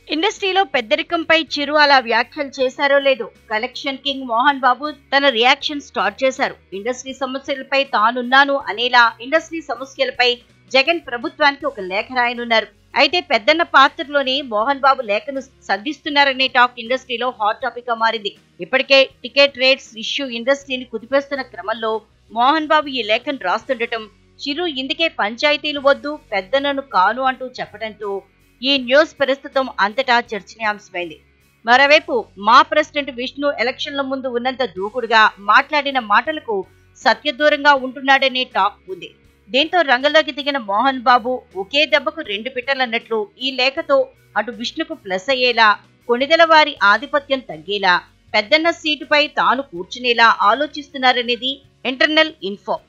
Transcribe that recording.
ఇండస్ట్రీలో పెద్దరికంపై చిరు అలా వ్యాఖ్యలు చేశారో లేదో, కలెక్షన్ కింగ్ మోహన్ బాబు తన రియాక్షన్ స్టార్ట్ చేశారు. ఇండస్ట్రీ సమస్యలపై తానున్నాను అనేలా ఇండస్ట్రీ సమస్యలపై జగన్ ప్రభుత్వానికి ఒక లేఖ రాయనున్నారు. అయితే పెద్దన్న పాత్రలోనే మోహన్ బాబు లేఖను సంధిస్తున్నారనే టాక్ ఇండస్ట్రీలో హాట్ టాపిక్ గా మారింది. ఇప్పటికే టికెట్ రేట్స్ ఇష్యూ ఇండస్ట్రీని కుదిపేస్తున్న క్రమంలో మోహన్ బాబు ఈ లేఖను రాస్తుండటం, చిరు ఇందుకే పంచాయతీలు వద్దు పెద్దన్నను కాను అంటూ చెప్పడంతో ఈ న్యూస్ ప్రస్తుతం అంతటా చర్చనీయాంశమైంది. మరోవైపు మా ప్రెసిడెంట్ విష్ణు ఎలక్షన్ల ముందు ఉన్నంత దూకుడుగా మాట్లాడిన మాటలకు సత్యదూరంగా ఉంటున్నాడనే టాక్ ఉంది. దీంతో రంగంలోకి దిగిన మోహన్ బాబు ఒకే దెబ్బకు రెండు పిట్టలన్నట్లు ఈ లేఖతో అటు విష్ణుకు ప్లస్ అయ్యేలా, కొణిదెల వారి ఆధిపత్యం తగ్గేలా, పెద్దన్న సీటుపై తాను కూర్చునేలా ఆలోచిస్తున్నారనేది ఇంటర్నల్ ఇన్ఫో.